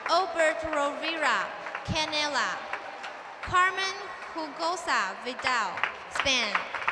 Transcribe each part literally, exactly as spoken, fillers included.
Albert Rovira, Canela. Carmen Hugosa Vidal, Spain.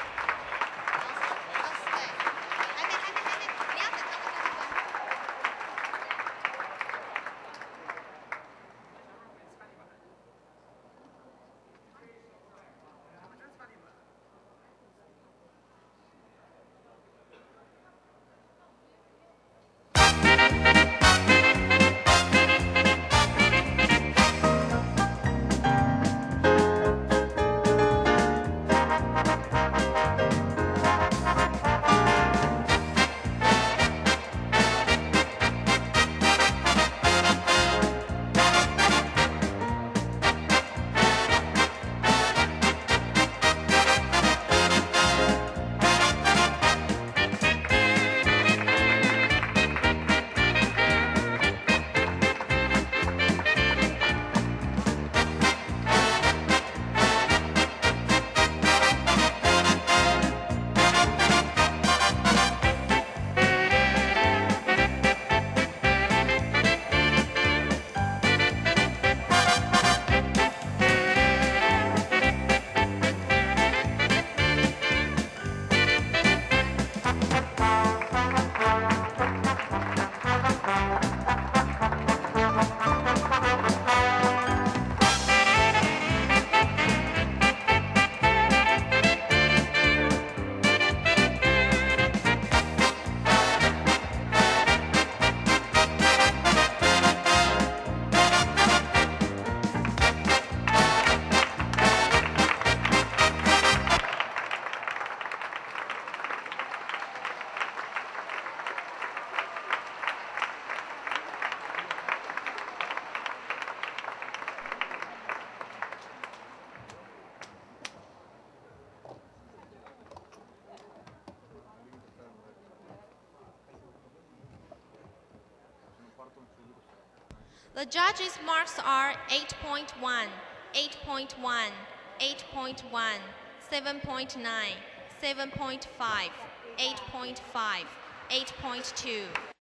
The judges' marks are eight point one, eight point one, eight point one, seven point nine, seven point five, eight point five, eight point two.